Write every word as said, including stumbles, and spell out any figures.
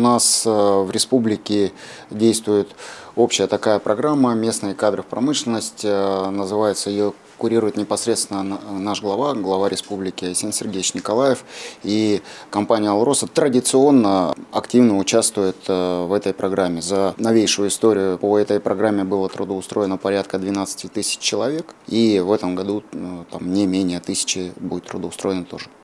нас в республике действует общая такая программа «Местные кадры в промышленность». Называется, ее курирует непосредственно наш глава, глава республики Арсений Сергеевич Николаев. И компания «Алроса» традиционно активно участвует в этой программе. За новейшую историю по этой программе было трудоустроено порядка двенадцати тысяч человек. И в этом году там, не менее тысячи будет трудоустроено тоже.